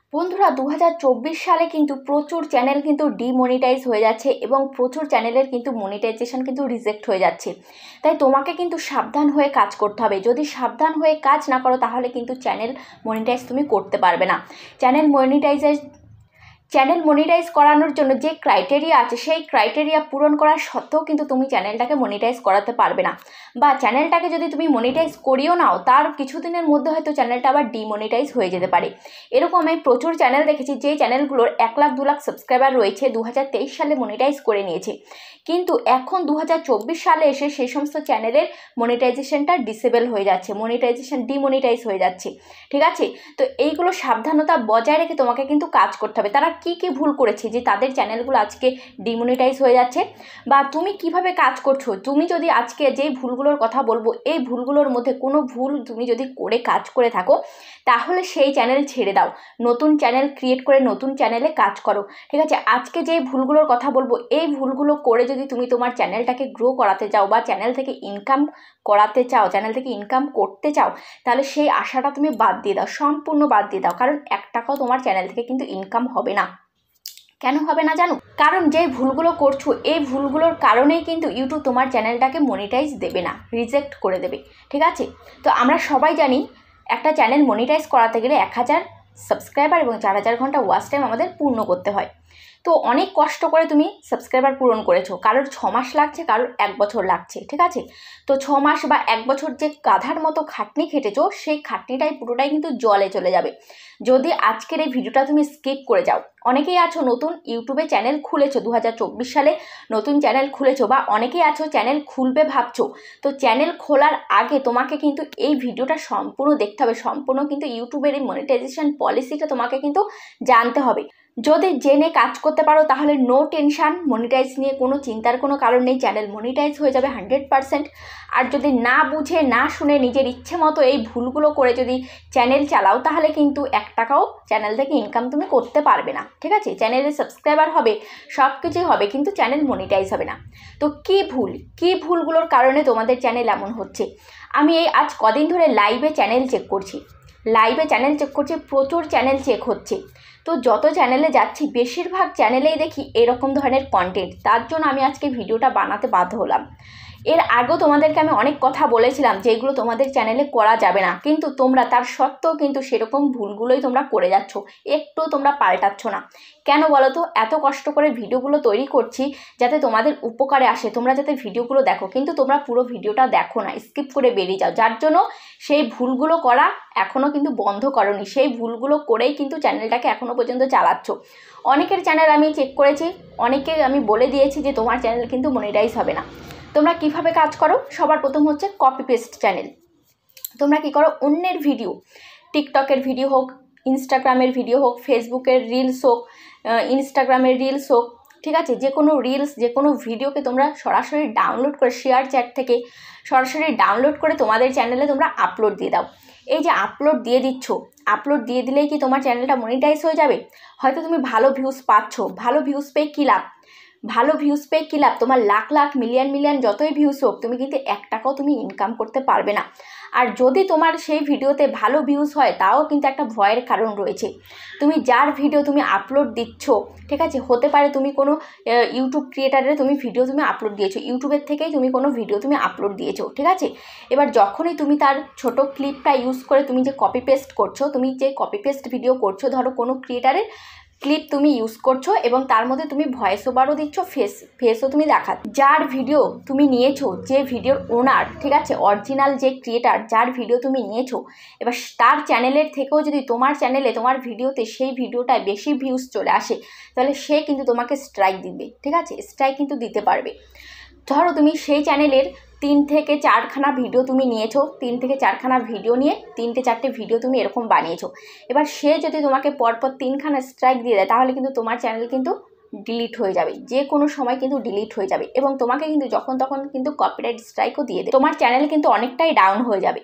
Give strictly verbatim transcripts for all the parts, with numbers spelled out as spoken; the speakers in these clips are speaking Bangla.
বন্ধুরা দু হাজার চব্বিশ সালে কিন্তু প্রচুর চ্যানেল কিন্তু ডিমনিটাইজ হয়ে যাচ্ছে এবং প্রচুর চ্যানেলের কিন্তু মনিটাইজেশন কিন্তু রিজেক্ট হয়ে যাচ্ছে। তাই তোমাকে কিন্তু সাবধান হয়ে কাজ করতে হবে। যদি সাবধান হয়ে কাজ না করো তাহলে কিন্তু চ্যানেল মনিটাইজ তুমি করতে পারবে না। চ্যানেল মনিটাইজের চ্যানেল মনিটাইজ করানোর জন্য যে ক্রাইটেরিয়া আছে সেই ক্রাইটেরিয়া পূরণ করা সত্ত্বেও কিন্তু তুমি চ্যানেলটাকে মনিটাইজ করাতে পারবে না, বা চ্যানেলটাকে যদি তুমি মনিটাইজ করিও নাও তার কিছুদিনের মধ্যে হয়তো চ্যানেলটা আবার ডিমনিটাইজ হয়ে যেতে পারে। এরকম আমি প্রচুর চ্যানেল দেখেছি যে চ্যানেলগুলোর এক লাখ দু লাখ সাবস্ক্রাইবার রয়েছে, দু হাজার তেইশ সালে মনিটাইজ করে নিয়েছে, কিন্তু এখন দু হাজার চব্বিশ সালে এসে সেই সমস্ত চ্যানেলের মনিটাইজেশনটা ডিসেবল হয়ে যাচ্ছে, মনিটাইজেশন ডিমনিটাইজ হয়ে যাচ্ছে। ঠিক আছে, তো এইগুলো সাবধানতা বজায় রেখে তোমাকে কিন্তু কাজ করতে হবে। তারা কি কি ভুল করেছে যে তাদের চ্যানেলগুলো আজকে ডিমনিটাইজ হয়ে যাচ্ছে, বা তুমি কিভাবে কাজ করছো। তুমি যদি আজকে যেই ভুলগুলোর কথা বলবো এই ভুলগুলোর মধ্যে কোনো ভুল তুমি যদি করে কাজ করে থাকো তাহলে সেই চ্যানেল ছেড়ে দাও, নতুন চ্যানেল ক্রিয়েট করে নতুন চ্যানেলে কাজ করো। ঠিক আছে, আজকে যেই ভুলগুলোর কথা বলবো এই ভুলগুলো করে যদি তুমি তোমার চ্যানেলটাকে গ্রো করাতে চাও বা চ্যানেল থেকে ইনকাম করাতে চাও, চ্যানেল থেকে ইনকাম করতে চাও, তাহলে সেই আশাটা তুমি বাদ দিয়ে দাও, সম্পূর্ণ বাদ দিয়ে দাও। কারণ এক টাকাও তোমার চ্যানেল থেকে কিন্তু ইনকাম হবে না। কেন হবে না জানো? কারণ যে ভুলগুলো করছো এই ভুলগুলোর কারণেই কিন্তু ইউটিউব তোমার চ্যানেলটাকে মনিটাইজ দেবে না, রিজেক্ট করে দেবে। ঠিক আছে, তো আমরা সবাই জানি একটা চ্যানেল মনিটাইজ করাতে গেলে এক হাজার সাবস্ক্রাইবার এবং চার হাজার ঘন্টা ওয়াচ টাইম আমাদের পূর্ণ করতে হয়। তো অনেক কষ্ট করে তুমি সাবস্ক্রাইবার পূরণ করেছো, কারোর ছ মাস লাগছে, কারোর এক বছর লাগছে। ঠিক আছে, তো ছ মাস বা এক বছর যে গাধার মতো খাটনি খেটেছো সেই খাটনিটাই পুরোটাই কিন্তু জলে চলে যাবে যদি আজকের এই ভিডিওটা তুমি স্কিপ করে যাও। অনেকেই আছো নতুন ইউটিউবে চ্যানেল খুলেছো, দু হাজার চব্বিশ সালে নতুন চ্যানেল খুলেছো, বা অনেকেই আছো চ্যানেল খুলবে ভাবছো। তো চ্যানেল খোলার আগে তোমাকে কিন্তু এই ভিডিওটা সম্পূর্ণ দেখতে হবে, সম্পূর্ণ কিন্তু ইউটিউবের এই মনিটাইজেশন পলিসিটা তোমাকে কিন্তু জানতে হবে। যদি জেনে কাজ করতে পারো তাহলে নো টেনশান, মনিটাইজ নিয়ে কোনো চিন্তার কোনো কারণ নেই, চ্যানেল মনিটাইজ হয়ে যাবে হান্ড্রেড পারসেন্ট। আর যদি না বুঝে না শুনে নিজের ইচ্ছে মতো এই ভুলগুলো করে যদি চ্যানেল চালাও তাহলে কিন্তু এক টাকাও চ্যানেল থেকে ইনকাম তুমি করতে পারবে না। ঠিক আছে, চ্যানেলে সাবস্ক্রাইবার হবে, সব কিছুই হবে, কিন্তু চ্যানেল মনিটাইজ হবে না। তো কি ভুল, কি ভুলগুলোর কারণে তোমাদের চ্যানেল এমন হচ্ছে? আমি এই আজ কদিন ধরে লাইভে চ্যানেল চেক করছি, লাইভে চ্যানেল চেক করছি, প্রচুর চ্যানেল চেক হচ্ছে। তো যত চ্যানেলে যাচ্ছি বেশিরভাগ চ্যানেলেই দেখি এরকম ধরনের কন্টেন্ট, তার জন্য আমি আজকে ভিডিওটা বানাতে বাধ্য হলাম। এর আগেও তোমাদেরকে আমি অনেক কথা বলেছিলাম যেগুলো তোমাদের চ্যানেলে করা যাবে না, কিন্তু তোমরা তার সত্ত্বেও কিন্তু সেরকম ভুলগুলোই তোমরা করে যাচ্ছ, একটু তোমরা পাল্টাচ্ছ না। কেন বলো তো? এত কষ্ট করে ভিডিওগুলো তৈরি করছি যাতে তোমাদের উপকারে আসে, তোমরা যাতে ভিডিওগুলো দেখো, কিন্তু তোমরা পুরো ভিডিওটা দেখো না, স্কিপ করে বেরিয়ে যাও, যার জন্য সেই ভুলগুলো করা এখনও কিন্তু বন্ধ করোনি। সেই ভুলগুলো করেই কিন্তু চ্যানেলটাকে এখনও পর্যন্ত চালাচ্ছ। অনেকের চ্যানেল আমি চেক করেছি, অনেকে আমি বলে দিয়েছি যে তোমার চ্যানেল কিন্তু মনিটাইজ হবে না। তোমরা কিভাবে কাজ করো? সবার প্রথম হচ্ছে কপি পেস্ট চ্যানেল। তোমরা কি করো, অন্যের ভিডিও, টিকটকের ভিডিও হোক, ইনস্টাগ্রামের ভিডিও হোক, ফেসবুকের রিলস হোক, ইনস্টাগ্রামের রিলস হোক, ঠিক আছে, যে কোনো রিলস যে কোনো ভিডিওকে তোমরা সরাসরি ডাউনলোড করে শেয়ার চ্যাট থেকে সরাসরি ডাউনলোড করে তোমাদের চ্যানেলে তোমরা আপলোড দিয়ে দাও। এই যে আপলোড দিয়ে দিচ্ছ, আপলোড দিয়ে দিলেই কি তোমার চ্যানেলটা মনিটাইজ হয়ে যাবে? হয়তো তুমি ভালো ভিউজ পাচ্ছ, ভালো ভিউজ পেয়ে কী লাভ? ভালো ভিউজ পেয়ে কী লাভ? তোমার lakh lakh million million views ভিউজ হোক তুমি কিন্তু এক টাকাও তুমি ইনকাম করতে পারবে না। আর যদি তোমার সেই ভিডিওতে ভালো ভিউজ হয় তাও কিন্তু একটা ভয়ের কারণ রয়েছে। তুমি যার ভিডিও তুমি আপলোড দিচ্ছ, ঠিক আছে, হতে পারে তুমি কোনো ইউটিউব ক্রিয়েটারের তুমি ভিডিও তুমি আপলোড দিয়েছো, ইউটিউবের থেকেই তুমি কোনো ভিডিও তুমি আপলোড দিয়েছো, ঠিক আছে। এবার যখনই তুমি তার ছোট ক্লিপটা ইউজ করে তুমি যে কপি পেস্ট করছো, তুমি যে কপি পেস্ট ভিডিও করছো, ধরো কোনো ক্রিয়েটারের ক্লিপ তুমি ইউজ করছো এবং তার মধ্যে তুমি ভয়েস ওভারও দিচ্ছ, ফেস ফেসও তুমি দেখা, যার ভিডিও তুমি নিয়েছো, যে ভিডিওর ওনার, ঠিক আছে, অরিজিনাল যে ক্রিয়েটার যার ভিডিও তুমি নিয়েছো, এবার তার চ্যানেলের থেকেও যদি তোমার চ্যানেলে তোমার ভিডিওতে সেই ভিডিওটায় বেশি ভিউজ চলে আসে তাহলে সে কিন্তু তোমাকে স্ট্রাইক দিবে। ঠিক আছে, স্ট্রাইক কিন্তু দিতে পারবে। ধরো তুমি সেই চ্যানেলের তিন থেকে চারখানা ভিডিও তুমি নিয়েছো, তিন থেকে চারখানা ভিডিও নিয়ে তিনটে চারটে ভিডিও তুমি এরকম বানিয়েছো, এবার সে যদি তোমাকে পরপর তিনখানা স্ট্রাইক দিয়ে দেয় তাহলে কিন্তু তোমার চ্যানেল কিন্তু ডিলিট হয়ে যাবে, যে কোনো সময় কিন্তু ডিলিট হয়ে যাবে, এবং তোমাকে কিন্তু যখন তখন কিন্তু কপিরাইট স্ট্রাইকও দিয়ে দেবে, তোমার চ্যানেল কিন্তু অনেকটাই ডাউন হয়ে যাবে।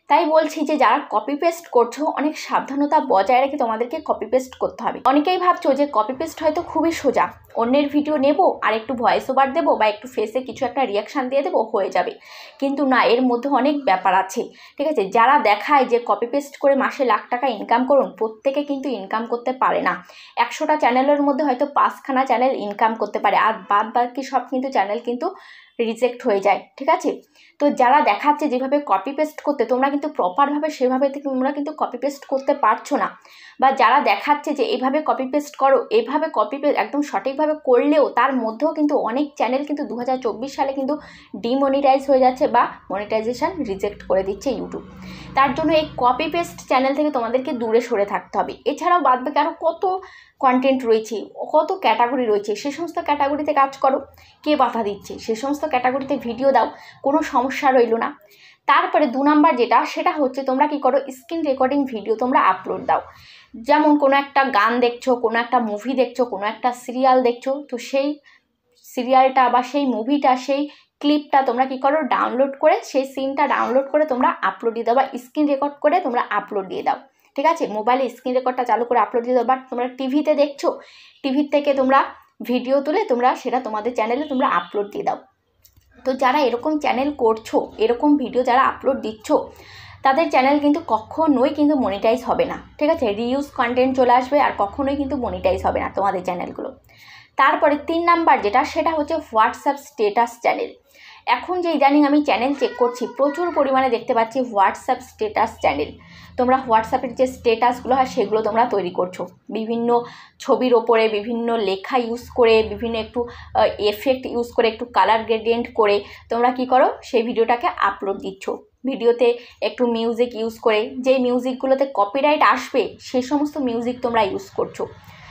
তাই বলছি যে যারা কপি পেস্ট করছো অনেক সাবধানতা বজায় রেখে তোমাদেরকে কপি পেস্ট করতে হবে। অনেকেই ভাবছো যে কপি পেস্ট হয়তো খুবই সোজা, অন্যের ভিডিও নেব আর একটু ভয়েস ওভার দেবো বা একটু ফেসে কিছু একটা রিয়াকশান দিয়ে দেবো, হয়ে যাবে। কিন্তু না, এর মধ্যে অনেক ব্যাপার আছে, ঠিক আছে। যারা দেখায় যে কপি পেস্ট করে মাসে লাখ টাকা ইনকাম করুন, প্রত্যেকে কিন্তু ইনকাম করতে পারে না। একশোটা চ্যানেলের মধ্যে হয়তো পাঁচখানা চ্যানেল ইনকাম করতে পারে, আর বাদ বাকি সব কিন্তু চ্যানেল কিন্তু রিজেক্ট হয়ে যায়, ঠিক আছে। তো যারা দেখাচ্ছে যেভাবে কপি পেস্ট করতে, তোমরা কিন্তু প্রপারভাবে সেভাবে তোমরা কিন্তু কপি পেস্ট করতে পারছো না। বা যারা দেখাচ্ছে যে এইভাবে কপি পেস্ট করো, এইভাবে কপি পেস্ট একদম সঠিকভাবে করলেও তার মধ্যেও কিন্তু অনেক চ্যানেল কিন্তু দু হাজার চব্বিশ সালে কিন্তু ডিমনিটাইজ হয়ে যাচ্ছে বা মনিটাইজেশন রিজেক্ট করে দিচ্ছে ইউটিউব। তার জন্য এই কপি পেস্ট চ্যানেল থেকে তোমাদেরকে দূরে সরে থাকতে হবে। এছাড়াও বাদ বাকি আরও কত কন্টেন্ট রয়েছে, কত ক্যাটাগরি রয়েছে, সে সমস্ত ক্যাটাগরিতে কাজ করো। কে বাধা দিচ্ছে? সে সমস্ত ক্যাটাগরিতে ভিডিও দাও, কোনো সমস্যা রইল না। তারপরে দু নাম্বার যেটা, সেটা হচ্ছে তোমরা কি করো, স্ক্রিন রেকর্ডিং ভিডিও তোমরা আপলোড দাও। যেমন কোনো একটা গান দেখছো, কোনো একটা মুভি দেখছো, কোনো একটা সিরিয়াল দেখছো, তো সেই সিরিয়ালটা বা সেই মুভিটা, সেই ক্লিপটা তোমরা কি করো, ডাউনলোড করে সেই সিনটা ডাউনলোড করে তোমরা আপলোড দিয়ে দাও বা স্ক্রিন রেকর্ড করে তোমরা আপলোড দিয়ে দাও, ঠিক আছে। মোবাইলে স্ক্রিন রেকর্ডটা চালু করে আপলোড দিয়ে দাও। বাট তোমরা টিভিতে দেখছো, টিভির থেকে তোমরা ভিডিও তুলে তোমরা সেটা তোমাদের চ্যানেলে তোমরা আপলোড দিয়ে দাও। তো যারা এরকম চ্যানেল করছো, এরকম ভিডিও যারা আপলোড দিচ্ছ, তাদের চ্যানেল কিন্তু কখনোই কিন্তু মনিটাইজ হবে না, ঠিক আছে। রিউজ কন্টেন্ট চলে আসবে আর কখনোই কিন্তু মনিটাইজ হবে না তোমাদের চ্যানেলগুলো। তারপরে তিন নাম্বার যেটা, সেটা হচ্ছে হোয়াটসঅ্যাপ স্টেটাস চ্যানেল। এখন যে ইদানিং আমি চ্যানেল চেক করছি, প্রচুর পরিমাণে দেখতে পাচ্ছি হোয়াটসঅ্যাপ স্টেটাস চ্যানেল। তোমরা হোয়াটসঅ্যাপের যে স্টেটাসগুলো হয় সেগুলো তোমরা তৈরি করছো বিভিন্ন ছবির ওপরে, বিভিন্ন লেখা ইউজ করে, বিভিন্ন একটু এফেক্ট ইউজ করে, একটু কালার গ্রেডিয়েন্ট করে তোমরা কি করো, সেই ভিডিওটাকে আপলোড দিচ্ছ। ভিডিওতে একটু মিউজিক ইউজ করে, যেই মিউজিকগুলোতে কপিরাইট আসবে সেই সমস্ত মিউজিক তোমরা ইউজ করছো।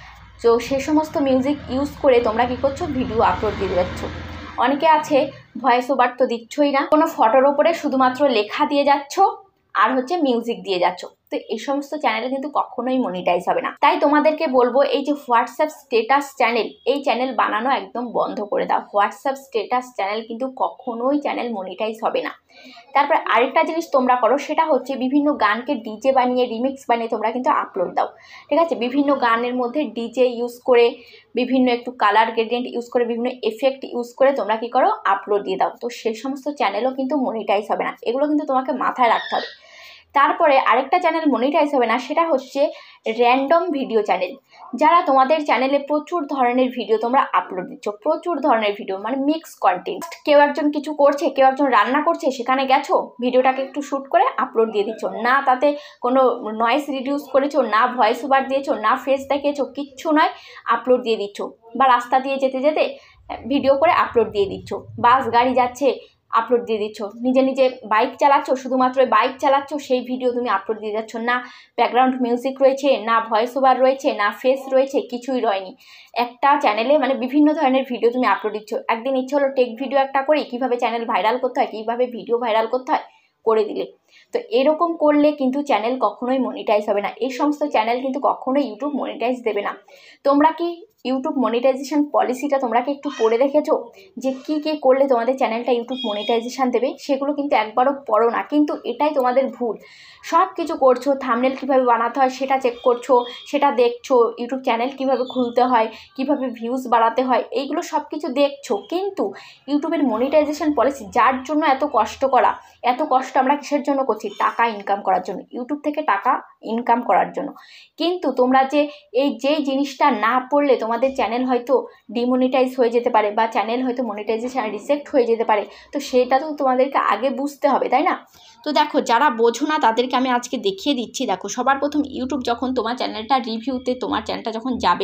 তো সে সমস্ত মিউজিক ইউজ করে তোমরা কি করছো, ভিডিও আপলোড দিয়ে যাচ্ছ। অনেকে আছে ভয়েস ওভার তো দিচ্ছই না, কোনো ফটোর ওপরে শুধুমাত্র লেখা দিয়ে যাচ্ছ আর হচ্ছে মিউজিক দিয়ে যাচ্ছ। তো এই সমস্ত চ্যানেলে কিন্তু কখনোই মনিটাইজ হবে না। তাই তোমাদেরকে বলবো, এই যে হোয়াটসঅ্যাপ স্টেটাস চ্যানেল, এই চ্যানেল বানানো একদম বন্ধ করে দাও। হোয়াটসঅ্যাপ স্টেটাস চ্যানেল কিন্তু কখনোই চ্যানেল মনিটাইজ হবে না। তারপর আরেকটা জিনিস তোমরা করো, সেটা হচ্ছে বিভিন্ন গানকে ডিজে বানিয়ে, রিমিক্স বানিয়ে তোমরা কিন্তু আপলোড দাও, ঠিক আছে। বিভিন্ন গানের মধ্যে ডিজে ইউজ করে, বিভিন্ন একটু কালার গ্রেডিয়েন্ট ইউজ করে, বিভিন্ন এফেক্ট ইউজ করে তোমরা কি করো, আপলোড দিয়ে দাও। তো সেই সমস্ত চ্যানেলও কিন্তু মনিটাইজ হবে না, এগুলো কিন্তু তোমাকে মাথায় রাখতে হবে। তারপরে আরেকটা চ্যানেল মনিটাইজ হবে না, সেটা হচ্ছে র্যান্ডম ভিডিও চ্যানেল। যারা তোমাদের চ্যানেলে প্রচুর ধরনের ভিডিও তোমরা আপলোড দিচ্ছ, প্রচুর ধরনের ভিডিও মানে মিক্স কন্টেন্ট। কেউ একজন কিছু করছে, কেউ একজন রান্না করছে, সেখানে গেছো ভিডিওটাকে একটু শ্যুট করে আপলোড দিয়ে দিচ্ছ। না তাতে কোনো নয়েস রিডিউস করেছো, না ভয়েস ওভার দিয়েছো, না ফেস দেখিয়েছো, কিচ্ছু নয়, আপলোড দিয়ে দিচ্ছ। বা রাস্তা দিয়ে যেতে যেতে ভিডিও করে আপলোড দিয়ে দিচ্ছ। বাস গাড়ি যাচ্ছে, আপলোড দিয়ে দিচ্ছ। নিজে নিজে বাইক চালাচ্ছ, শুধুমাত্র বাইক চালাচ্ছ, সেই ভিডিও তুমি আপলোড দিয়ে যাচ্ছ। না ব্যাকগ্রাউন্ড মিউজিক রয়েছে, না ভয়েস ওভার রয়েছে, না ফেস রয়েছে, কিছুই রয়নি। একটা চ্যানেলে মানে বিভিন্ন ধরনের ভিডিও তুমি আপলোড দিচ্ছ। একদিন ইচ্ছে হলো টেক ভিডিও একটা করি, কীভাবে চ্যানেল ভাইরাল করতে হয়, কীভাবে ভিডিও ভাইরাল করতে হয়, করে দিলে। তো এরকম করলে কিন্তু চ্যানেল কখনোই মনিটাইজ হবে না। এই সমস্ত চ্যানেল কিন্তু কখনোই ইউটিউব মনিটাইজ দেবে না। তোমরা কি ইউটিউব মনিটাইজেশন পলিসিটা তোমরা কি একটু পড়ে দেখেছো, যে কী কী করলে তোমাদের চ্যানেলটা ইউটিউব মনিটাইজেশন দেবে? সেগুলো কিন্তু একবারও পড়ো না, কিন্তু এটাই তোমাদের ভুল। সব কিছু করছো, থাম্বনেল কীভাবে বানাতে হয় সেটা চেক করছো, সেটা দেখছো, ইউটিউব চ্যানেল কীভাবে খুলতে হয়, কীভাবে ভিউজ বাড়াতে হয়, এইগুলো সব কিছু দেখছো। কিন্তু ইউটিউবের মনিটাইজেশন পলিসি, যার জন্য এত কষ্ট করা, এত কষ্ট আমরা কিসের জন্য করছি? টাকা ইনকাম করার জন্য, ইউটিউব থেকে টাকা ইনকাম করার জন্য। কিন্তু তোমরা যে এই যেই জিনিসটা না পড়লে তোমাদের চ্যানেল হয়তো ডিমনিটাইজ হয়ে যেতে পারে বা চ্যানেল হয়তো মনিটাইজেশন রিজেক্ট হয়ে যেতে পারে, তো সেটা তো তোমাদেরকে আগে বুঝতে হবে, তাই না? তো দেখো, যারা বোঝো না তাদেরকে আমি আজকে দেখিয়ে দিচ্ছি। দেখো, সবার প্রথম ইউটিউব যখন তোমার চ্যানেলটা রিভিউতে, তোমার চ্যানেলটা যখন যাবে,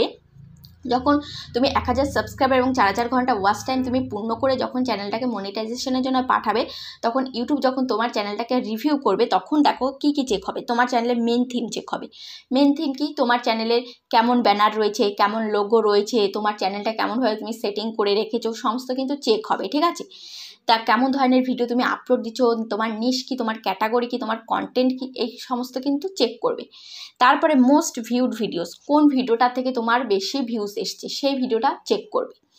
যখন তুমি এক হাজার সাবস্ক্রাইবার এবং চার হাজার ঘন্টা ওয়াচ টাইম তুমি পূর্ণ করে যখন চ্যানেলটাকে মনিটাইজেশনের জন্য পাঠাবে, তখন ইউটিউব যখন তোমার চ্যানেলটাকে রিভিউ করবে, তখন দেখো কী কী চেক হবে। তোমার চ্যানেলের মেন থিম চেক হবে। মেন থিম কি? তোমার চ্যানেলের কেমন ব্যানার রয়েছে, কেমন লোগো রয়েছে, তোমার চ্যানেলটা কেমনভাবে তুমি সেটিং করে রেখেছো, সমস্ত কিন্তু চেক হবে, ঠিক আছে। তা কেমন ধরনের ভিডিও তুমি আপলোড দিচ্ছ, তোমার নিশ কি, তোমার ক্যাটাগরি কি, তোমার কন্টেন্ট কি, এই সমস্ত কিন্তু চেক করবে। তারপরে মোস্ট ভিউড ভিডিওস, কোন ভিডিওটা থেকে তোমার বেশি ভিউজ এসছে সেই ভিডিওটা চেক করবে।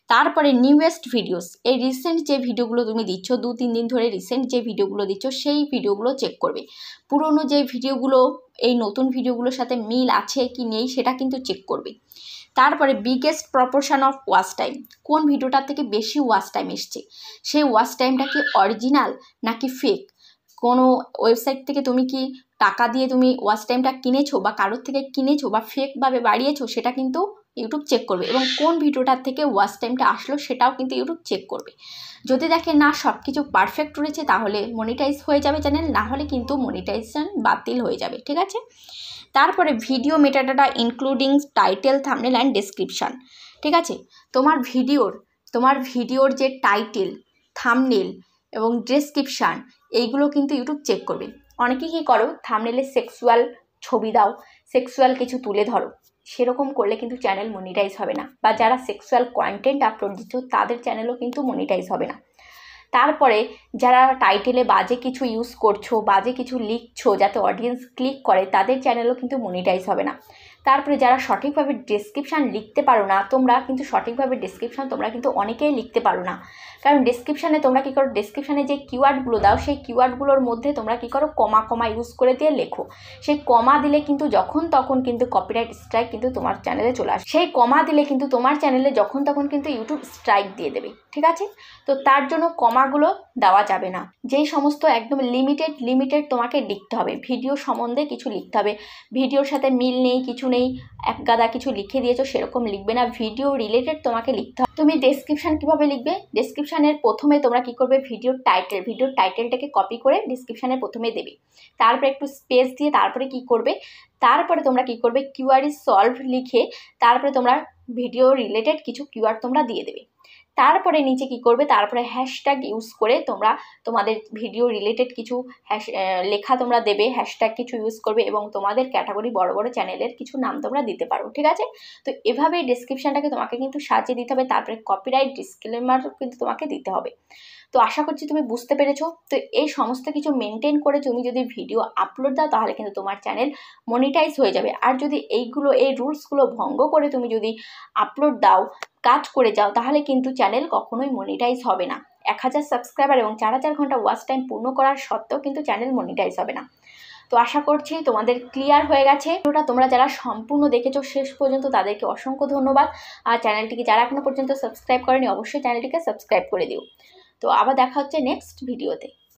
তারপরে নিউয়েস্ট ভিডিওস, এই রিসেন্ট যে ভিডিওগুলো তুমি দিচ্ছ, দু তিন দিন ধরে রিসেন্ট যে ভিডিওগুলো দিচ্ছ সেই ভিডিওগুলো চেক করবে। পুরনো যে ভিডিওগুলো এই নতুন ভিডিওগুলোর সাথে মিল আছে কি নেই সেটা কিন্তু চেক করবে। তারপরে biggest proportion of watch time, কোন ভিডিওটার থেকে বেশি ওয়াচ টাইম এসছে, সেই ওয়াচ টাইমটা কি অরিজিনাল নাকি ফেক, কোনো ওয়েবসাইট থেকে তুমি কি টাকা দিয়ে তুমি ওয়াচ টাইমটা কিনেছো বা কারোর থেকে কিনেছো বা ফেকভাবে বাড়িয়েছো, সেটা কিন্তু ইউটিউব চেক করবে। এবং কোন ভিডিওটার থেকে ওয়াচ টাইমটা আসলো সেটাও কিন্তু ইউটিউব চেক করবে। যদি দেখে না সব কিছু পারফেক্ট রয়েছে তাহলে মনিটাইজ হয়ে যাবে চ্যানেল, না হলে কিন্তু মনিটাইজেশন বাতিল হয়ে যাবে, ঠিক আছে। তারপরে video metadata including title, thumbnail and description, ঠিক আছে। তোমার ভিডিওর তোমার ভিডিওর যে টাইটেল, থাম্বনেল এবং ডেসক্রিপশান এইগুলো কিন্তু ইউটিউব চেক করবে। অনেকে কী করো, থাম্বনেলে সেক্সুয়াল ছবি দাও, সেক্সুয়াল কিছু তুলে ধরো, সেরকম করলে কিন্তু চ্যানেল মনিটাইজ হবে না, বা যারা সেক্সুয়াল কন্টেন্ট আপলোড দিচ্ছ তাদের চ্যানেলও কিন্তু মনিটাইজ হবে না। তারপরে যারা টাইটেলে বাজে কিছু ইউজ করছো, বাজে কিছু লিখছো যাতে অডিয়েন্স ক্লিক করে, তাদের চ্যানেলও কিন্তু মনিটাইজ হবে না। তারপরে যারা সঠিকভাবে ডেসক্রিপশান লিখতে পারো না, তোমরা কিন্তু সঠিকভাবে ডেসক্রিপশান তোমরা কিন্তু অনেকেই লিখতে পারো না, কারণ ডেসক্রিপশানে তোমরা কী করো, ডেসক্রিপশানে যে কিওয়ার্ডগুলো দাও সেই কিওয়ার্ডগুলোর মধ্যে তোমরা কী করো, কমা কমা ইউজ করে দিয়ে লেখো। সেই কমা দিলে কিন্তু যখন তখন কিন্তু কপিরাইট স্ট্রাইক কিন্তু তোমার চ্যানেলে চলে আসে। সেই কমা দিলে কিন্তু তোমার চ্যানেলে যখন তখন কিন্তু ইউটিউব স্ট্রাইক দিয়ে দেবে, ঠিক আছে। তো তার জন্য কমাগুলো দেওয়া যাবে না। যেই সমস্ত একদম লিমিটেড লিমিটেড তোমাকে লিখতে হবে, ভিডিও সম্বন্ধে কিছু লিখতে হবে, ভিডিওর সাথে মিল নেই কিছু নেই এক গাদা কিছু লিখে দিয়েছো সেরকম লিখবে না, ভিডিও রিলেটেড তোমাকে লিখতে হবে। তুমি ডেসক্রিপশান কীভাবে লিখবে, ডেসক্রিপশানের প্রথমে তোমরা কী করবে, ভিডিওর টাইটেল ভিডিওর টাইটেলটাকে কপি করে ডেসক্রিপশানের প্রথমে দেবে, তারপরে একটু স্পেস দিয়ে তারপরে কি করবে, তারপরে তোমরা কি করবে, কিওয়ার্ড সলভ লিখে তারপরে তোমরা ভিডিও রিলেটেড কিছু কিওয়ার্ড তোমরা দিয়ে দেবে। তারপরে নিচে কি করবে, তারপরে হ্যাশট্যাগ ইউজ করে তোমরা তোমাদের ভিডিও রিলেটেড কিছু হ্যাশ লেখা তোমরা দেবে, হ্যাশট্যাগ কিছু ইউজ করবে এবং তোমাদের ক্যাটাগরি বড় বড় চ্যানেলের কিছু নাম তোমরা দিতে পারো, ঠিক আছে। তো এভাবেই ডেসক্রিপশানটাকে তোমাকে কিন্তু সাজিয়ে দিতে হবে, তারপরে কপিরাইট ডিসক্লেমার কিন্তু তোমাকে দিতে হবে। তো আশা করছি তুমি বুঝতে পেরেছো। তো এই সমস্ত কিছু মেনটেন করে তুমি যদি ভিডিও আপলোড দাও তাহলে কিন্তু তোমার চ্যানেল মনিটাইজ হয়ে যাবে। আর যদি এইগুলো এই রুলসগুলো ভঙ্গ করে তুমি যদি আপলোড দাও, কাজ করে যাও, তাহলে কিন্তু চ্যানেল কখনোই মনিটাইজ হবে না। এক হাজার সাবস্ক্রাইবার এবং চার হাজার ঘন্টা ওয়াচ টাইম পূর্ণ করার সত্ত্বেও কিন্তু চ্যানেল মনিটাইজ হবে না। তো আশা করছি তোমাদের ক্লিয়ার হয়ে গেছে। ভিডিওটা তোমরা যারা সম্পূর্ণ দেখেছো শেষ পর্যন্ত তাদেরকে অসংখ্য ধন্যবাদ। আর চ্যানেলটিকে যারা এখনো পর্যন্ত সাবস্ক্রাইব করেনি অবশ্যই চ্যানেলটিকে সাবস্ক্রাইব করে দিও। তো আবার দেখা হচ্ছে নেক্সট ভিডিওতে।